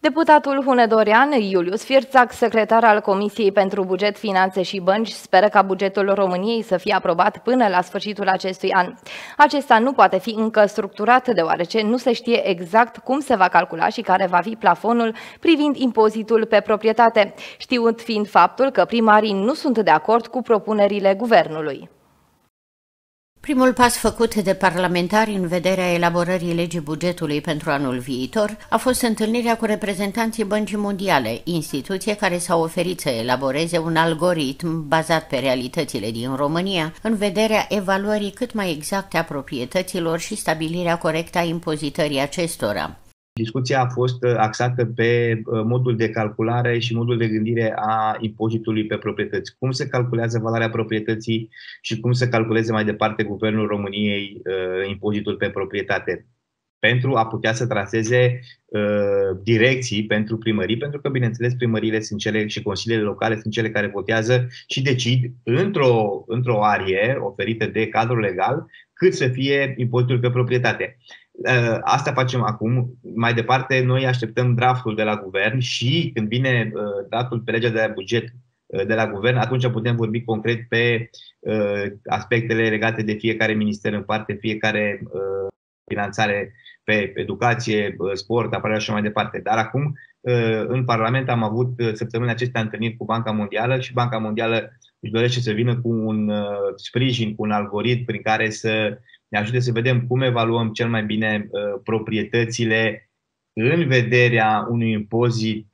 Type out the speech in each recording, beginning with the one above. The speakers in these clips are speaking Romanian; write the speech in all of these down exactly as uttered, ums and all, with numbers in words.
Deputatul Hunedorean, Iulius Firțac, secretar al Comisiei pentru Buget, Finanțe și Bănci, speră ca bugetul României să fie aprobat până la sfârșitul acestui an. Acesta nu poate fi încă structurat, deoarece nu se știe exact cum se va calcula și care va fi plafonul privind impozitul pe proprietate, știut fiind faptul că primarii nu sunt de acord cu propunerile guvernului. Primul pas făcut de parlamentari în vederea elaborării legii bugetului pentru anul viitor a fost întâlnirea cu reprezentanții Băncii Mondiale, instituție care s-a oferit să elaboreze un algoritm bazat pe realitățile din România în vederea evaluării cât mai exacte a proprietăților și stabilirea corectă a impozitării acestora. Discuția a fost axată pe modul de calculare și modul de gândire a impozitului pe proprietăți. Cum se calculează valoarea proprietății și cum se calculeze mai departe Guvernul României impozitul pe proprietate, pentru a putea să traseze uh, direcții pentru primării, pentru că, bineînțeles, primăriile sunt cele și consiliile locale sunt cele care votează și decid într-o într-o arie oferită de cadrul legal cât să fie impozitul pe proprietate. Uh, asta facem acum. Mai departe, noi așteptăm draftul de la guvern și când vine uh, draftul pe legea de buget uh, de la guvern, atunci putem vorbi concret pe uh, aspectele legate de fiecare minister în parte, fiecare uh, finanțare pe educație, sport, apărare și mai departe. Dar acum, în Parlament, am avut săptămâna acestea întâlniri cu Banca Mondială și Banca Mondială își dorește să vină cu un sprijin, cu un algoritm prin care să ne ajute să vedem cum evaluăm cel mai bine proprietățile în vederea unui impozit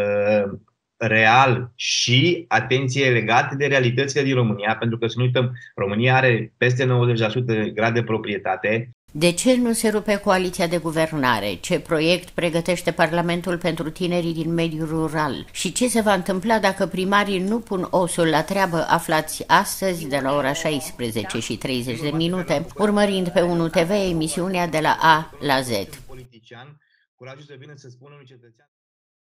real și, atenție, legat de realitățile din România, pentru că, să nu uităm, România are peste nouăzeci la sută grad de proprietate. De ce nu se rupe coaliția de guvernare? Ce proiect pregătește Parlamentul pentru tinerii din mediul rural? Și ce se va întâmpla dacă primarii nu pun osul la treabă? Aflați astăzi de la ora șaisprezece și treizeci de minute, urmărind pe unu T V emisiunea de la A la Z.